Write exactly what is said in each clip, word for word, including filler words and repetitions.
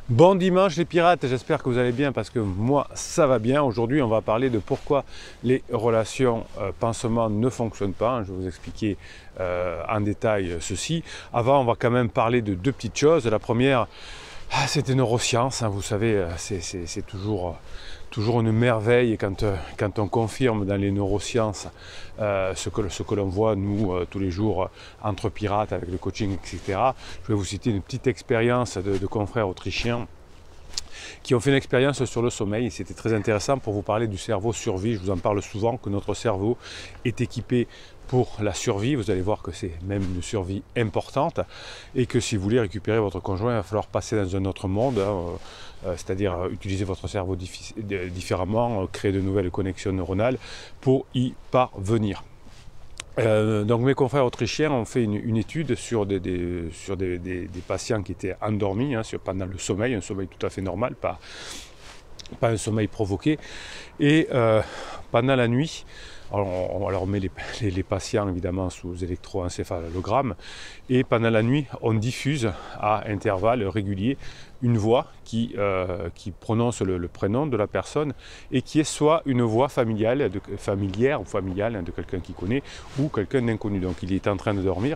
Bon dimanche les pirates, j'espère que vous allez bien parce que moi ça va bien. Aujourd'hui on va parler de pourquoi les relations euh, pansement ne fonctionnent pas. Je vais vous expliquer euh, en détail ceci. Avant on va quand même parler de deux petites choses. La première, ah, c'est des neurosciences, hein, vous savez, c'est toujours, toujours une merveille quand, quand on confirme dans les neurosciences euh, ce que, ce que l'on voit nous euh, tous les jours entre pirates avec le coaching, et cetera. Je vais vous citer une petite expérience de, de confrères autrichiens qui ont fait une expérience sur le sommeil et c'était très intéressant pour vous parler du cerveau survie. Je vous en parle souvent que notre cerveau est équipé pour la survie. Vous allez voir que c'est même une survie importante et que si vous voulez récupérer votre conjoint, il va falloir passer dans un autre monde, hein, euh, c'est-à-dire utiliser votre cerveau différemment, créer de nouvelles connexions neuronales pour y parvenir. Euh, donc mes confrères autrichiens ont fait une, une étude sur, des, des, sur des, des, des patients qui étaient endormis hein, sur, pendant le sommeil, un sommeil tout à fait normal, pas, pas un sommeil provoqué. Et euh, pendant la nuit, alors on, on leur met les, les, les patients évidemment sous électroencéphalogramme et pendant la nuit on diffuse à intervalles réguliers une voix qui, euh, qui prononce le, le prénom de la personne et qui est soit une voix familiale, de, familière ou familiale hein, de quelqu'un qui connaît ou quelqu'un d'inconnu. Donc il est en train de dormir.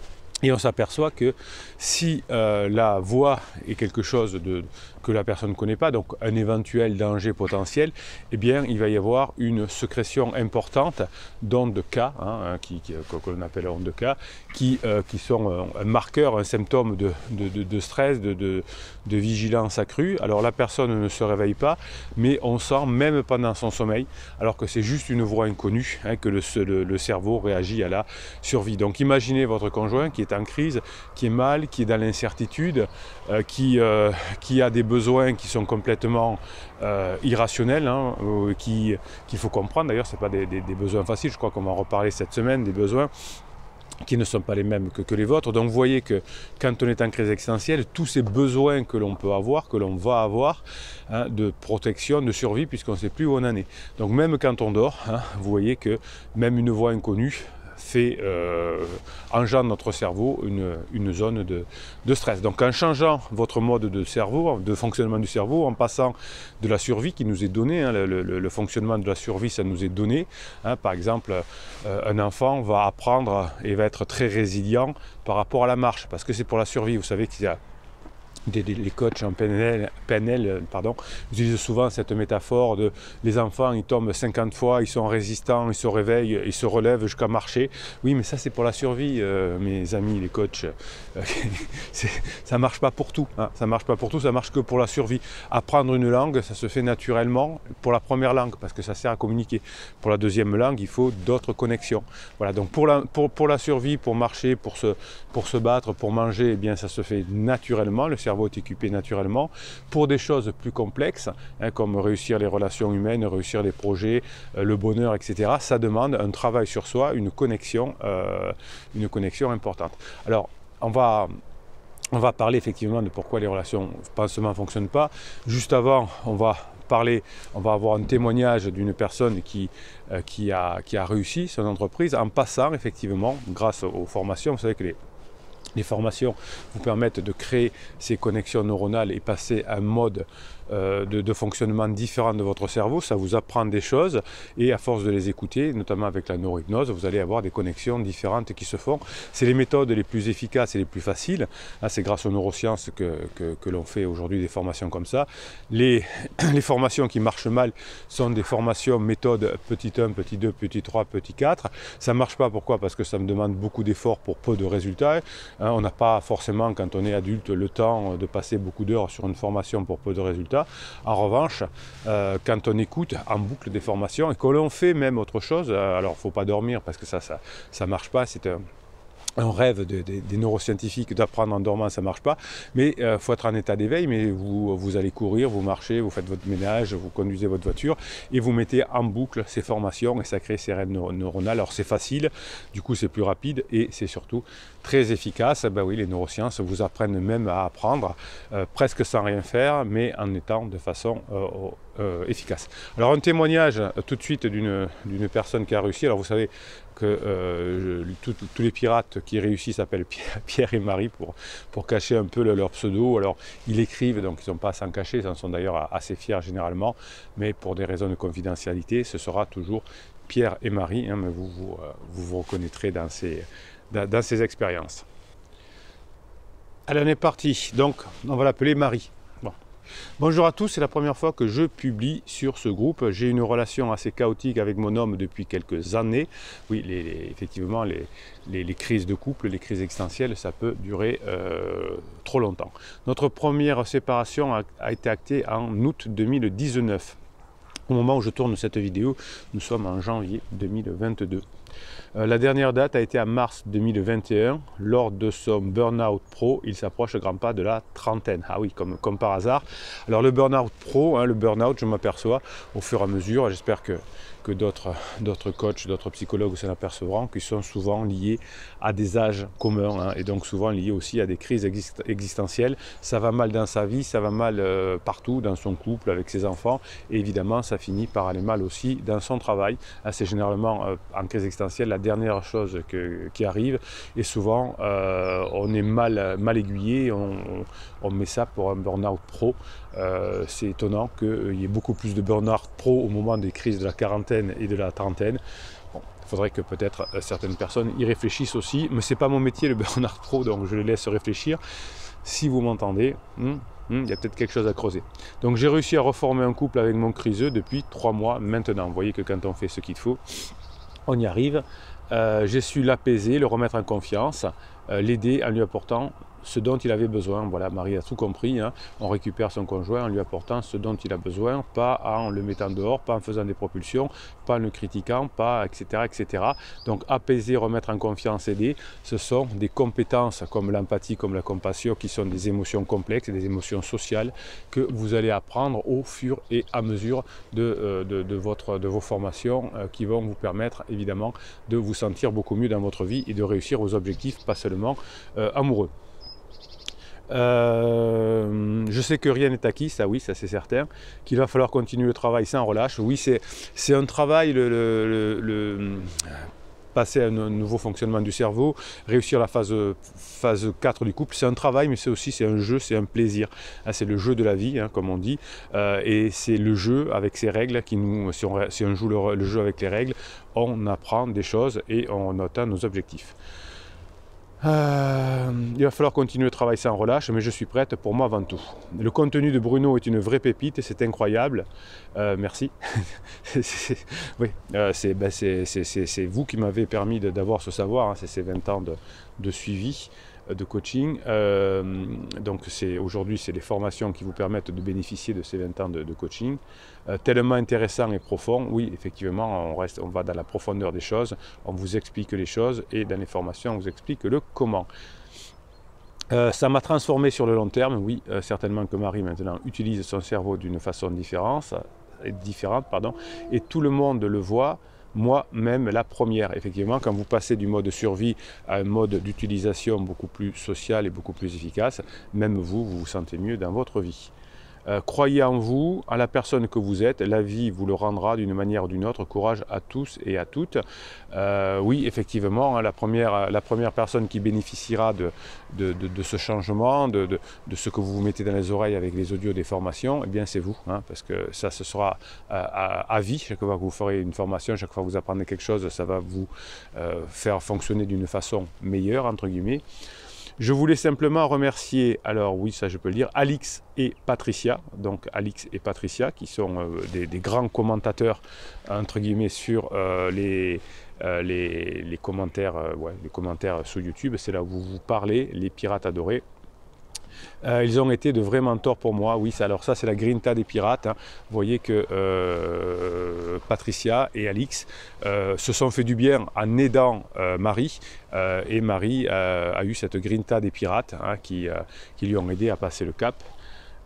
Et on s'aperçoit que si euh, la voix est quelque chose de, que la personne ne connaît pas, donc un éventuel danger potentiel, eh bien il va y avoir une sécrétion importante d'ondes K, hein, qui, qui, que l'on appelle ondes K, qui, euh, qui sont un marqueur, un symptôme de, de, de, de stress, de, de, de vigilance accrue. Alors la personne ne se réveille pas, mais on sent même pendant son sommeil, alors que c'est juste une voix inconnue, hein, que le, le, le cerveau réagit à la survie. Donc imaginez votre conjoint qui est en crise, qui est mal, qui est dans l'incertitude, euh, qui, euh, qui a des besoins qui sont complètement euh, irrationnels, hein, euh, qui, qu'il faut comprendre. D'ailleurs, ce n'est pas des, des, des besoins faciles, je crois qu'on va en reparler cette semaine, des besoins qui ne sont pas les mêmes que, que les vôtres. Donc vous voyez que quand on est en crise existentielle, tous ces besoins que l'on peut avoir, que l'on va avoir, hein, de protection, de survie, puisqu'on ne sait plus où on en est. Donc même quand on dort, hein, vous voyez que même une voix inconnue fait euh, engendre notre cerveau une, une zone de, de stress. Donc en changeant votre mode de cerveau, de fonctionnement du cerveau, en passant de la survie qui nous est donnée, hein, le, le, le fonctionnement de la survie ça nous est donné, hein, par exemple euh, un enfant va apprendre et va être très résilient par rapport à la marche, parce que c'est pour la survie. Vous savez qu'il y a Des, des, les coachs en P N L, P N L pardon, utilisent souvent cette métaphore de les enfants, ils tombent cinquante fois, ils sont résistants, ils se réveillent, ils se relèvent jusqu'à marcher. Oui, mais ça c'est pour la survie, euh, mes amis les coachs. Euh, ça marche pas pour tout, hein. Ça marche pas pour tout, ça marche que pour la survie. Apprendre une langue, ça se fait naturellement pour la première langue, parce que ça sert à communiquer. Pour la deuxième langue, il faut d'autres connexions. Voilà, donc pour la, pour, pour la survie, pour marcher, pour se, pour se battre, pour manger, eh bien ça se fait naturellement, le cerveau est équipé naturellement. Pour des choses plus complexes, hein, comme réussir les relations humaines, réussir les projets, euh, le bonheur, et cetera, ça demande un travail sur soi, une connexion, euh, une connexion importante. Alors, on va... On va parler effectivement de pourquoi les relations pansement ne fonctionnent pas. Juste avant, on va parler, on va avoir un témoignage d'une personne qui, euh, qui, a, qui a réussi son entreprise en passant effectivement, grâce aux formations. Vous savez que les Les formations vous permettent de créer ces connexions neuronales et passer à un mode euh, de, de fonctionnement différent de votre cerveau. Ça vous apprend des choses et à force de les écouter, notamment avec la neurohypnose, vous allez avoir des connexions différentes qui se font. C'est les méthodes les plus efficaces et les plus faciles. C'est grâce aux neurosciences que, que, que l'on fait aujourd'hui des formations comme ça. Les, les formations qui marchent mal sont des formations méthode petit un, petit deux, petit trois, petit quatre. Ça ne marche pas, pourquoi? Parce que ça me demande beaucoup d'efforts pour peu de résultats. On n'a pas forcément, quand on est adulte, le temps de passer beaucoup d'heures sur une formation pour peu de résultats. En revanche, euh, quand on écoute en boucle des formations et que l'on fait même autre chose, alors il ne faut pas dormir parce que ça ça, ça marche pas, c'est un... un rêve de, de, des neuroscientifiques d'apprendre en dormant, ça ne marche pas, mais il euh, faut être en état d'éveil, mais vous, vous allez courir, vous marchez, vous faites votre ménage, vous conduisez votre voiture, et vous mettez en boucle ces formations, et ça crée ces rêves neuronales. Alors c'est facile, du coup c'est plus rapide, et c'est surtout très efficace. Ben oui, les neurosciences vous apprennent même à apprendre, euh, presque sans rien faire, mais en étant de façon euh, euh, efficace. Alors un témoignage euh, tout de suite d'une d'une personne qui a réussi. Alors vous savez que euh, je, tout, tous les pirates qui réussissent s'appellent Pierre et Marie pour, pour cacher un peu le, leur pseudo. Alors ils écrivent, donc ils n'ont pas à s'en cacher, ils en sont d'ailleurs assez fiers généralement, mais pour des raisons de confidentialité, ce sera toujours Pierre et Marie, hein, mais vous vous, euh, vous vous reconnaîtrez dans ces, dans, dans ces expériences. Elle en est partie, donc on va l'appeler Marie. Bon. Bonjour à tous, c'est la première fois que je publie sur ce groupe. J'ai une relation assez chaotique avec mon homme depuis quelques années. Oui, les, les, effectivement, les, les, les crises de couple, les crises existentielles, ça peut durer euh, trop longtemps. Notre première séparation a, a été actée en août deux mille dix-neuf. Au moment où je tourne cette vidéo, nous sommes en janvier deux mille vingt-deux. Euh, la dernière date a été en mars deux mille vingt et un, lors de son burn-out pro. Il s'approche grand pas de la trentaine. Ah oui, comme, comme par hasard. Alors le burn-out pro, hein, le burn-out, je m'aperçois au fur et à mesure, j'espère que, que d'autres coachs, d'autres psychologues s'en apercevront, qu'ils sont souvent liés à des âges communs, hein, et donc souvent liés aussi à des crises exist existentielles. Ça va mal dans sa vie, ça va mal euh, partout, dans son couple, avec ses enfants, et évidemment ça finit par aller mal aussi dans son travail. C'est généralement euh, en crise existentielle la dernière chose que, qui arrive, et souvent euh, on est mal, mal aiguillé, on, on, on met ça pour un burn-out pro. Euh, c'est étonnant qu'il euh, y ait beaucoup plus de burn-out pro au moment des crises de la quarantaine et de la trentaine. Bon, il faudrait que peut-être euh, certaines personnes y réfléchissent aussi, mais ce n'est pas mon métier le burn-out pro, donc je les laisse réfléchir. Si vous m'entendez, hum, hum, il y a peut-être quelque chose à creuser. Donc j'ai réussi à reformer un couple avec mon criseux depuis trois mois maintenant. Vous voyez que quand on fait ce qu'il faut, on y arrive. Euh, j'ai su l'apaiser, le remettre en confiance, euh, l'aider en lui apportant ce dont il avait besoin. Voilà, Marie a tout compris, hein. On récupère son conjoint en lui apportant ce dont il a besoin, pas en le mettant dehors, pas en faisant des propulsions, pas en le critiquant, pas et cetera et cetera. Donc apaiser, remettre en confiance, aider, ce sont des compétences comme l'empathie, comme la compassion, qui sont des émotions complexes, des émotions sociales que vous allez apprendre au fur et à mesure de, euh, de, de, votre, de vos formations, euh, qui vont vous permettre évidemment de vous sentir beaucoup mieux dans votre vie et de réussir vos objectifs, pas seulement euh, amoureux. Euh, je sais que rien n'est acquis, ça oui, ça c'est certain, qu'il va falloir continuer le travail sans relâche. Oui, c'est un travail, le, le, le, le, passer à un nouveau fonctionnement du cerveau, réussir la phase, phase quatre du couple, c'est un travail, mais c'est aussi c'est un jeu, c'est un plaisir. C'est le jeu de la vie, hein, comme on dit, euh, et c'est le jeu avec ses règles, qui nous, si, on, si on joue le, le jeu avec les règles, on apprend des choses et on atteint nos objectifs. Euh, il va falloir continuer le travail sans relâche, mais je suis prête pour moi avant tout. Le contenu de Bruno est une vraie pépite et c'est incroyable. Euh, merci. Oui, euh, c'est ben vous qui m'avez permis d'avoir ce savoir, hein, c'est ces vingt ans de, de suivi, de coaching. Euh, donc aujourd'hui, c'est les formations qui vous permettent de bénéficier de ces vingt ans de, de coaching. Euh, tellement intéressant et profond, oui, effectivement, on, reste, on va dans la profondeur des choses, on vous explique les choses et dans les formations, on vous explique le comment. Euh, ça m'a transformé sur le long terme, oui, euh, certainement que Marie maintenant utilise son cerveau d'une façon différente, différente pardon, et tout le monde le voit. Moi-même la première, effectivement, quand vous passez du mode survie à un mode d'utilisation beaucoup plus social et beaucoup plus efficace, même vous, vous vous sentez mieux dans votre vie. Euh, croyez en vous, en la personne que vous êtes, la vie vous le rendra d'une manière ou d'une autre. Courage à tous et à toutes. Euh, oui, effectivement, la première, la première personne qui bénéficiera de, de, de, de ce changement, de, de, de ce que vous vous mettez dans les oreilles avec les audios des formations, eh bien c'est vous, hein, parce que ça, ce sera à, à, à vie. Chaque fois que vous ferez une formation, chaque fois que vous apprendrez quelque chose, ça va vous euh, faire fonctionner d'une façon meilleure, entre guillemets. Je voulais simplement remercier, alors oui, ça je peux le dire, Alix et Patricia, donc Alix et Patricia, qui sont euh, des, des grands commentateurs, entre guillemets, sur euh, les, euh, les, les, commentaires, euh, ouais, les commentaires sur YouTube. C'est là où vous vous parlez, les pirates adorés. Euh, ils ont été de vrais mentors pour moi. Oui, alors ça c'est la grinta des pirates, hein. Vous voyez que euh, Patricia et Alix euh, se sont fait du bien en aidant euh, Marie, euh, et Marie euh, a eu cette grinta des pirates, hein, qui, euh, qui lui ont aidé à passer le cap.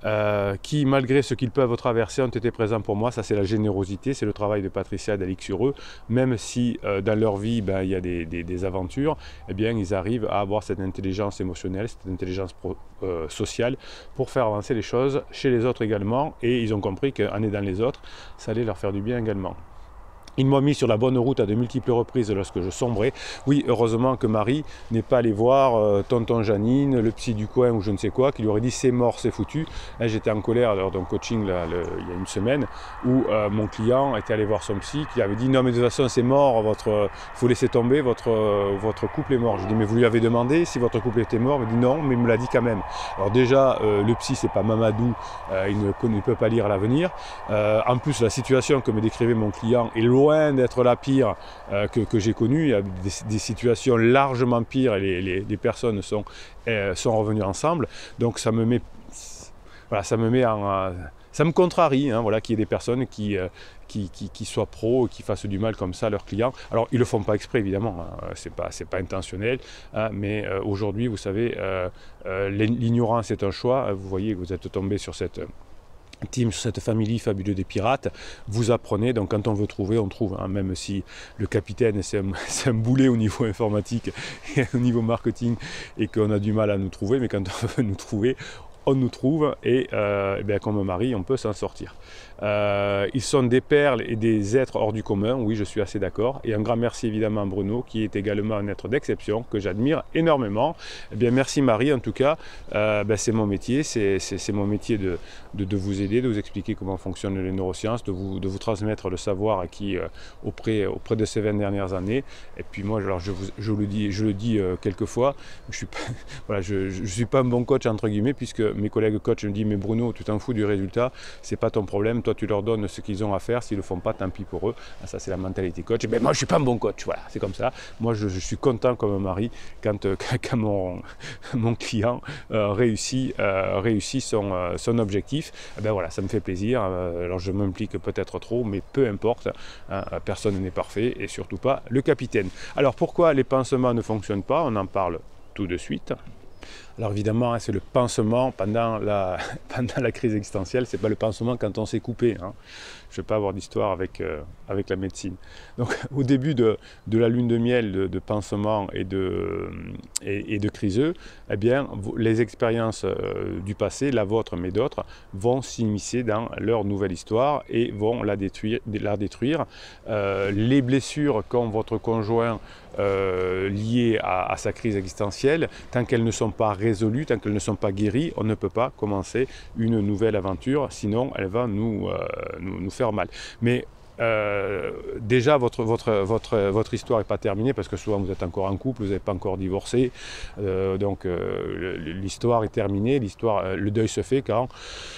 euh, qui malgré ce qu'ils peuvent traverser ont été présents pour moi. Ça c'est la générosité, c'est le travail de Patricia et d'Alix sur eux. Même si euh, dans leur vie ben, il y a des, des, des aventures, eh bien ils arrivent à avoir cette intelligence émotionnelle, cette intelligence pro, euh, sociale pour faire avancer les choses chez les autres également, et ils ont compris qu'en aidant les autres, ça allait leur faire du bien également. Ils m'ont mis sur la bonne route à de multiples reprises lorsque je sombrais. Oui, heureusement que Marie n'est pas allée voir euh, tonton Janine, le psy du coin ou je ne sais quoi, qui lui aurait dit c'est mort, c'est foutu. Là, j'étais en colère lors d'un coaching là, le, il y a une semaine où euh, mon client était allé voir son psy qui avait dit non mais de toute façon c'est mort, votre, il faut laisser tomber, votre, euh, votre couple est mort. Je dis mais vous lui avez demandé si votre couple était mort? Il me dit non, mais il me l'a dit quand même. Alors déjà, euh, le psy c'est pas Mamadou, euh, il, ne, il ne peut pas lire l'avenir. Euh, en plus, la situation que me décrivait mon client est loin loin d'être la pire euh, que, que j'ai connue. Il y a des, des situations largement pires et les, les, les personnes sont, euh, sont revenues ensemble. Donc ça me met, voilà, ça me met en... Euh, ça me contrarie, hein, voilà, qu'il y ait des personnes qui, euh, qui, qui, qui soient pros, qui fassent du mal comme ça à leurs clients. Alors ils ne le font pas exprès évidemment, hein, c'est pas, c'est pas intentionnel, hein, mais euh, aujourd'hui vous savez, euh, euh, l'ignorance est un choix. Vous voyez que vous êtes tombé sur cette... team, sur cette famille fabuleuse des pirates, vous apprenez, donc quand on veut trouver, on trouve, hein, même si le capitaine c'est un, un boulet au niveau informatique et au niveau marketing et qu'on a du mal à nous trouver, mais quand on veut nous trouver, on nous trouve et, euh, et bien, comme mari, on peut s'en sortir. Euh, ils sont des perles et des êtres hors du commun, oui, je suis assez d'accord. Et un grand merci évidemment à Bruno, qui est également un être d'exception, que j'admire énormément. Eh bien, merci Marie, en tout cas, euh, ben, c'est mon métier, c'est mon métier de, de, de vous aider, de vous expliquer comment fonctionnent les neurosciences, de vous, de vous transmettre le savoir acquis euh, auprès, auprès de ces vingt dernières années. Et puis moi, alors, je, vous, je le dis, je le dis euh, quelquefois, je suis pas, voilà, je ne suis pas un bon coach, entre guillemets, puisque mes collègues coachs me disent, mais Bruno, tu t'en fous du résultat, c'est pas ton problème, toi tu leur donnes ce qu'ils ont à faire, s'ils le font pas, tant pis pour eux. Ça c'est la mentalité coach. Et ben moi je suis pas un bon coach, voilà, c'est comme ça. Moi je, je suis content comme un mari quand, euh, quand mon, mon client euh, réussit, euh, réussit son, euh, son objectif. Et ben voilà, ça me fait plaisir. Euh, alors je m'implique peut-être trop, mais peu importe, hein, personne n'est parfait et surtout pas le capitaine. Alors pourquoi les pansements ne fonctionnent pas? On en parle tout de suite. Alors évidemment, c'est le pansement pendant la, pendant la crise existentielle, c'est pas le pansement quand on s'est coupé. Hein. Je ne vais pas avoir d'histoire avec, euh, avec la médecine. Donc au début de, de la lune de miel de, de pansement et de, et, et de criseux, eh bien, les expériences euh, du passé, la vôtre mais d'autres, vont s'immiscer dans leur nouvelle histoire et vont la détruire. La détruire. Euh, les blessures qu'ont votre conjoint euh, liées à, à sa crise existentielle, tant qu'elles ne sont pas résolues, tant qu'elles ne sont pas guéries, on ne peut pas commencer une nouvelle aventure, sinon elle va nous, euh, nous, nous faire mal. Mais euh, déjà votre, votre, votre, votre histoire n'est pas terminée parce que souvent vous êtes encore en couple, vous n'avez pas encore divorcé, euh, donc euh, l'histoire est terminée, l'histoire, le deuil se fait quand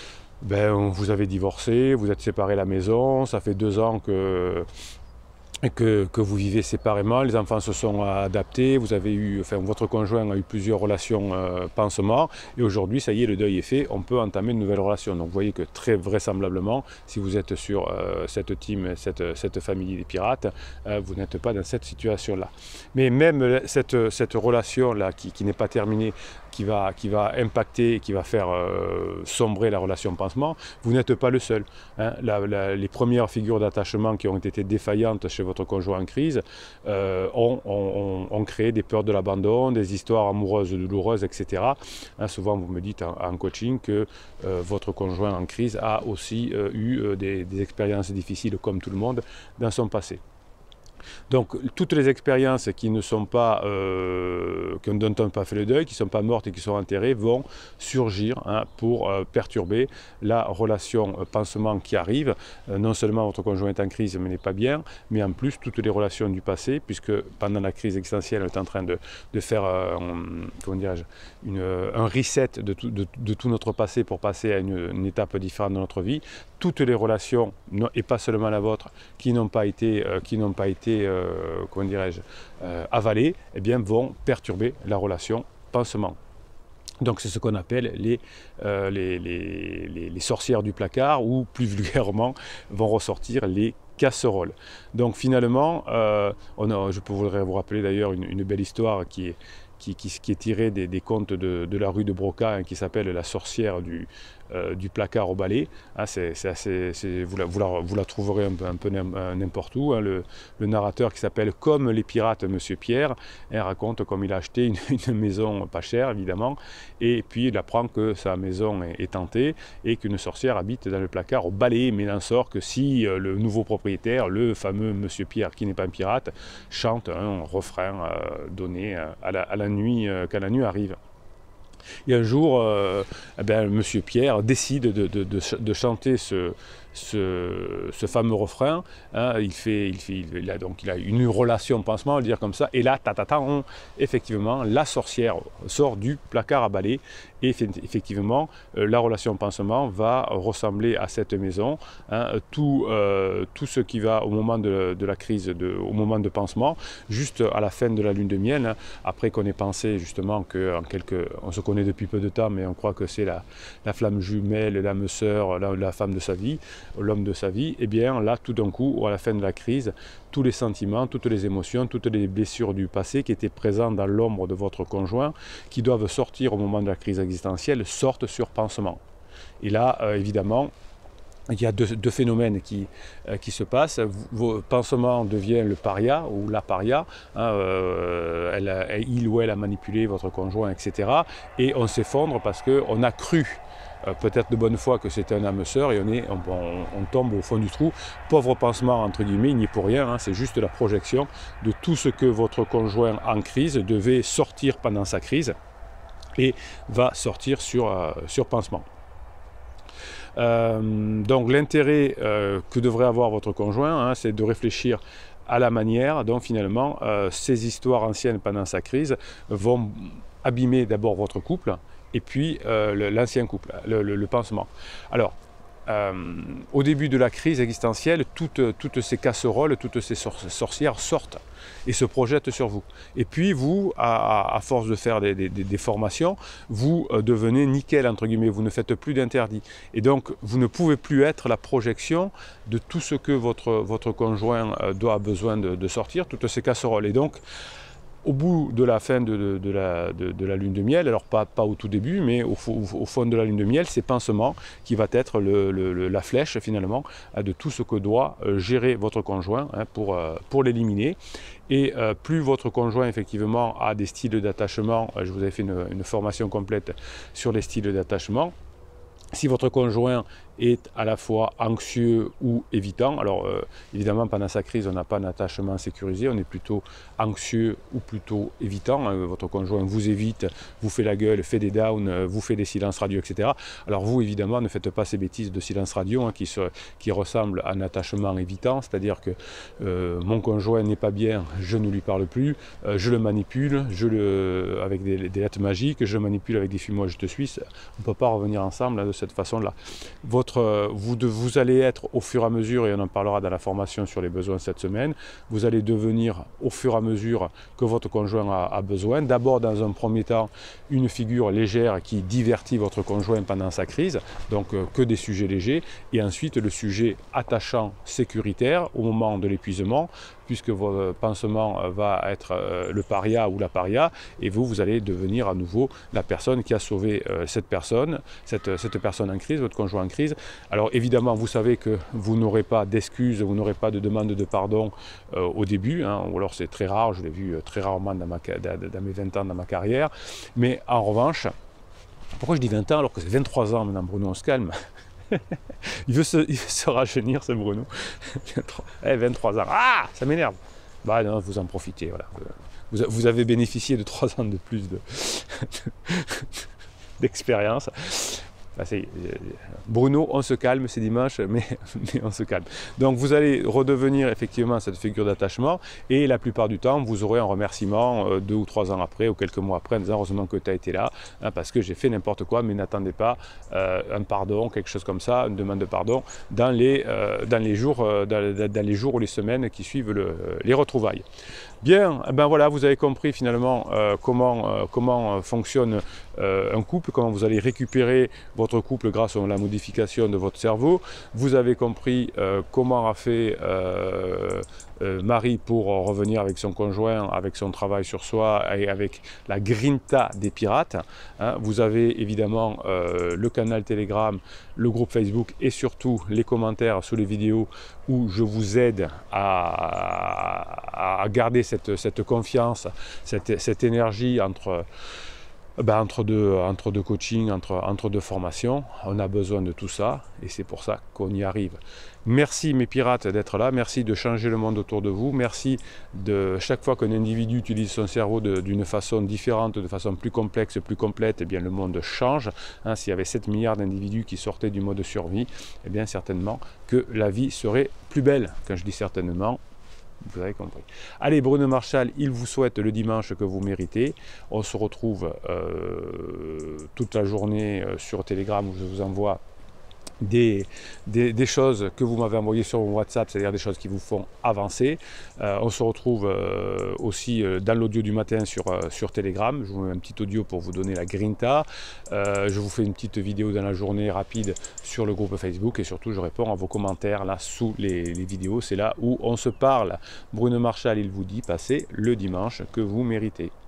ben, vous avez divorcé, vous êtes séparés à la maison, ça fait deux ans que Que, que vous vivez séparément, les enfants se sont adaptés, vous avez eu, enfin, votre conjoint a eu plusieurs relations euh, pansement, et aujourd'hui, ça y est, le deuil est fait, on peut entamer une nouvelle relation. Donc vous voyez que très vraisemblablement, si vous êtes sur euh, cette team, cette, cette famille des pirates, euh, vous n'êtes pas dans cette situation-là. Mais même cette, cette relation-là, qui, qui n'est pas terminée, qui va, qui va impacter, qui va faire euh, sombrer la relation pansement, vous n'êtes pas le seul. Hein. La, la, les premières figures d'attachement qui ont été défaillantes chez votre conjoint en crise euh, ont, ont, ont créé des peurs de l'abandon, des histoires amoureuses douloureuses, et cetera. Hein, souvent, vous me dites en, en coaching que euh, votre conjoint en crise a aussi euh, eu euh, des, des expériences difficiles, comme tout le monde, dans son passé. Donc toutes les expériences qui ne sont pas, euh, qui dont on n'a pas fait le deuil, qui ne sont pas mortes et qui sont enterrées, vont surgir hein, pour euh, perturber la relation euh, pansement qui arrive. Euh, non seulement votre conjoint est en crise mais n'est pas bien, mais en plus toutes les relations du passé, puisque pendant la crise existentielle, on est en train de, de faire euh, un, comment dirais-je, une, un reset de tout, de, de tout notre passé pour passer à une, une étape différente de notre vie. Toutes les relations, non, et pas seulement la vôtre, qui n'ont pas été, euh, qui n'ont pas été Euh, comment dirais-je, euh, avalées, eh bien, vont perturber la relation pansement. Donc c'est ce qu'on appelle les, euh, les, les, les, les sorcières du placard, ou plus vulgairement vont ressortir les casseroles. Donc finalement, euh, on a, je voudrais vous rappeler d'ailleurs une, une belle histoire qui est, qui, qui, qui est tirée des, des contes de, de la rue de Broca, hein, qui s'appelle La sorcière du, euh, du placard au balai. Hein, c'est, c'est assez, c'est, vous, la, vous, la, vous la trouverez un peu, un peu n'importe où. Hein, le, le narrateur qui s'appelle Comme les pirates, Monsieur Pierre, hein, raconte comme il a acheté une, une maison pas chère évidemment, et puis il apprend que sa maison est, est tentée et qu'une sorcière habite dans le placard au balai, mais n'en sort que si euh, le nouveau propriétaire, le fameux Monsieur Pierre qui n'est pas un pirate, chante un refrain euh, donné euh, à, la, à la nuit, euh, quand la nuit arrive. Et un jour, euh, eh bien, Monsieur Pierre décide de, de, de, de chanter ce, ce, ce fameux refrain. Hein, il, fait, il, fait, il, a donc, il a une relation pansement, on va le dire comme ça. Et là, tatata, on, effectivement, la sorcière sort du placard à balai. Et effectivement, euh, la relation pansement va ressembler à cette maison. Hein, tout, euh, tout ce qui va au moment de, de la crise, de, au moment de pansement, juste à la fin de la lune de miel, hein, après qu'on ait pensé justement qu'en quelques... On se connaît depuis peu de temps, mais on croit que c'est la, la flamme jumelle, l'âme sœur, la, la femme de sa vie, l'homme de sa vie. Et bien là, tout d'un coup, à la fin de la crise, tous les sentiments, toutes les émotions, toutes les blessures du passé qui étaient présentes dans l'ombre de votre conjoint, qui doivent sortir au moment de la crise existentielle, sortent sur pansement. Et là, euh, évidemment, il y a deux, deux phénomènes qui, euh, qui se passent. Vos pansement devient le paria ou la paria. Hein, euh, elle, elle, il ou elle a manipulé votre conjoint, et cetera. Et on s'effondre parce qu'on a cru, euh, peut-être de bonne foi, que c'était un âme sœur et on, est, on, on, on tombe au fond du trou. Pauvre pansement, entre guillemets, il n'y est pour rien. Hein, c'est juste la projection de tout ce que votre conjoint en crise devait sortir pendant sa crise et va sortir sur, euh, sur pansement. Euh, donc l'intérêt euh, que devrait avoir votre conjoint, hein, c'est de réfléchir à la manière dont finalement euh, ces histoires anciennes pendant sa crise vont abîmer d'abord votre couple et puis euh, l'ancien couple, le, le, le pansement. Alors, Euh, au début de la crise existentielle, toutes, toutes ces casseroles, toutes ces sor sorcières sortent et se projettent sur vous. Et puis vous, à, à force de faire des, des, des formations, vous euh, devenez nickel, entre guillemets, vous ne faites plus d'interdits. Et donc, vous ne pouvez plus être la projection de tout ce que votre, votre conjoint euh, doit, a besoin de, de sortir, toutes ces casseroles. Et donc, au bout de la fin de, de, de, la, de, de la lune de miel, alors pas, pas au tout début, mais au, au fond de la lune de miel, c'est pansement qui va être le, le, la flèche finalement de tout ce que doit gérer votre conjoint hein, pour, pour l'éliminer. Et euh, plus votre conjoint effectivement a des styles d'attachement, je vous avais fait une, une formation complète sur les styles d'attachement. Si votre conjoint est à la fois anxieux ou évitant, alors euh, évidemment pendant sa crise on n'a pas un attachement sécurisé, on est plutôt anxieux ou plutôt évitant, hein, votre conjoint vous évite, vous fait la gueule, fait des downs, vous fait des silences radio, et cetera. Alors vous évidemment ne faites pas ces bêtises de silence radio hein, qui, se, qui ressemblent à un attachement évitant, c'est-à-dire que euh, mon conjoint n'est pas bien, je ne lui parle plus, euh, je le manipule, je le, avec des, des lettres magiques, je le manipule avec des fumoirs je te suis, on ne peut pas revenir ensemble hein, de cette façon-là. Votre, vous, de, vous allez être au fur et à mesure, et on en parlera dans la formation sur les besoins cette semaine, vous allez devenir au fur et à mesure que votre conjoint a, a besoin. D'abord, dans un premier temps, une figure légère qui divertit votre conjoint pendant sa crise, donc euh, que des sujets légers, et ensuite le sujet attachant, sécuritaire au moment de l'épuisement, puisque votre pansement va être euh, le paria ou la paria, et vous, vous allez devenir à nouveau la personne qui a sauvé euh, cette personne, cette, cette personne en crise, votre conjoint en crise. Alors évidemment, vous savez que vous n'aurez pas d'excuses, vous n'aurez pas de demande de pardon euh, au début, hein, ou alors c'est très rare, je l'ai vu très rarement dans, ma, dans mes vingt ans dans ma carrière, mais en revanche, pourquoi je dis vingt ans alors que c'est vingt-trois ans maintenant, Bruno, on se calme. il, veut se, il veut se rajeunir, ce Bruno. eh, vingt-trois ans. Ah, ça m'énerve. Bah non, vous en profitez. Voilà. Vous, vous avez bénéficié de trois ans de plus de, d'expérience. Bah, c'est, Bruno, on se calme, c'est dimanche, mais, mais on se calme. Donc vous allez redevenir effectivement cette figure d'attachement et la plupart du temps, vous aurez un remerciement euh, deux ou trois ans après ou quelques mois après en disant heureusement que tu as été là hein, parce que j'ai fait n'importe quoi, mais n'attendez pas euh, un pardon, quelque chose comme ça, une demande de pardon dans les, euh, dans les, jours, euh, dans, dans les jours ou les semaines qui suivent le, les retrouvailles. Bien, eh ben voilà, vous avez compris finalement euh, comment, euh, comment fonctionne euh, un couple, comment vous allez récupérer votre couple grâce à la modification de votre cerveau. Vous avez compris euh, comment a fait euh, euh, Marie pour revenir avec son conjoint, avec son travail sur soi et avec la grinta des pirates. Hein. Vous avez évidemment euh, le canal Telegram, le groupe Facebook et surtout les commentaires sous les vidéos où je vous aide à, à garder cette, cette confiance, cette, cette énergie entre, ben entre, deux, entre deux coachings, entre, entre deux formations. On a besoin de tout ça et c'est pour ça qu'on y arrive. Merci mes pirates d'être là, merci de changer le monde autour de vous, merci de chaque fois qu'un individu utilise son cerveau d'une façon différente, de façon plus complexe, plus complète, eh bien le monde change. Hein, s'il y avait sept milliards d'individus qui sortaient du mode survie, eh bien certainement que la vie serait plus belle. Quand je dis certainement, vous avez compris. Allez, Bruno Marchal, il vous souhaite le dimanche que vous méritez. On se retrouve euh, toute la journée euh, sur Telegram où je vous envoie Des, des, des choses que vous m'avez envoyées sur mon WhatsApp, c'est-à-dire des choses qui vous font avancer. Euh, on se retrouve euh, aussi euh, dans l'audio du matin sur, euh, sur Telegram. Je vous mets un petit audio pour vous donner la grinta. Euh, je vous fais une petite vidéo dans la journée rapide sur le groupe Facebook et surtout je réponds à vos commentaires là sous les, les vidéos. C'est là où on se parle. Bruno Marchal, il vous dit passez le dimanche que vous méritez.